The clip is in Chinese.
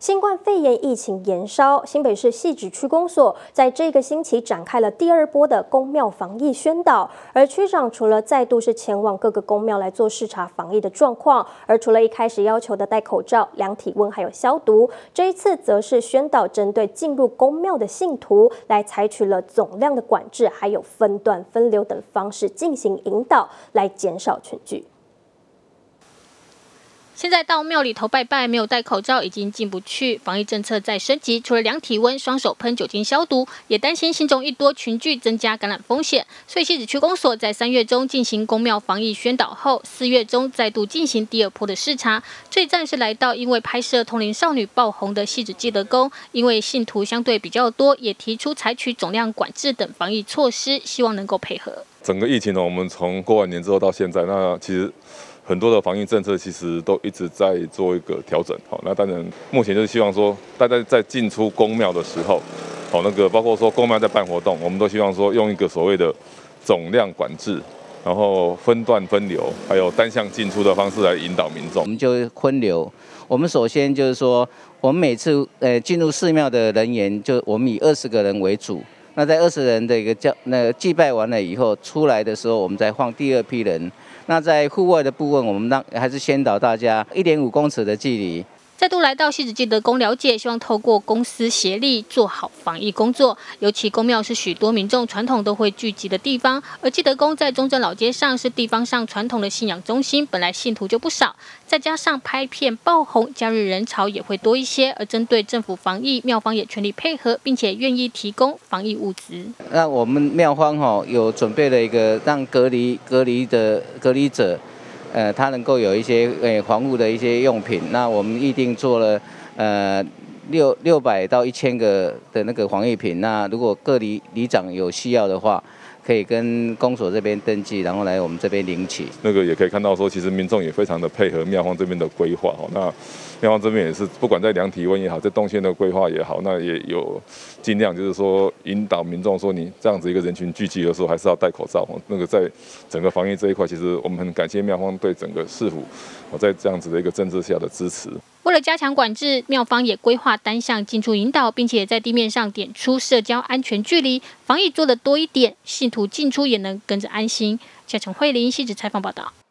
新冠肺炎疫情延烧，新北市汐止区公所在这个星期展开了第二波的公庙防疫宣导。而区长除了再度是前往各个公庙来做视察防疫的状况，而除了一开始要求的戴口罩、量体温还有消毒，这一次则是宣导针对进入公庙的信徒来采取了总量的管制，还有分段分流等方式进行引导，来减少群聚。 现在到庙里头拜拜，没有戴口罩已经进不去。防疫政策在升级，除了量体温、双手喷酒精消毒，也担心信众一多群聚增加感染风险。所以汐止区公所在3月中进行公庙防疫宣导后，4月中再度进行第二波的视察。这一站是来到因为拍摄通灵少女爆红的汐止积德宫，因为信徒相对比较多，也提出采取总量管制等防疫措施，希望能够配合。整个疫情呢，我们从过完年之后到现在，那其实 很多的防疫政策其实都一直在做一个调整，好，那当然目前就是希望说，大家在进出公庙的时候，好，包括说公庙在办活动，我们都希望说用一个所谓的总量管制，然后分段分流，还有单向进出的方式来引导民众。我们就分流，我们首先就是说，我们每次进入寺庙的人员，就我们以20个人为主。 那在20人的一个祭拜完了以后，出来的时候，我们再放第二批人。那在户外的部分，我们还是先导大家1.5公尺的距离。 再度来到汐止积德宫了解，希望透过公私协力做好防疫工作。尤其公庙是许多民众传统都会聚集的地方，而积德宫在中正老街上是地方上传统的信仰中心，本来信徒就不少，再加上拍片爆红，假日人潮也会多一些。而针对政府防疫，庙方也全力配合，并且愿意提供防疫物资。那我们庙方有准备了一个让隔离者。 它能够有一些防护的一些用品，那我们预定做了600到1000个的那个防疫品。那如果各里长有需要的话，可以跟公所这边登记，然后来我们这边领取。那个也可以看到说，其实民众也非常的配合庙方这边的规划。那庙方这边也是，不管在量体温也好，在动线的规划也好，那也有尽量就是说引导民众说，你这样子一个人群聚集的时候，还是要戴口罩。那个在整个防疫这一块，其实我们很感谢庙方对整个市府在这样子的一个政策下的支持。 为了加强管制，庙方也规划单向进出引导，并且在地面上点出社交安全距离，防疫做得多一点，信徒进出也能跟着安心。嘉诚慧琳汐止采访报道。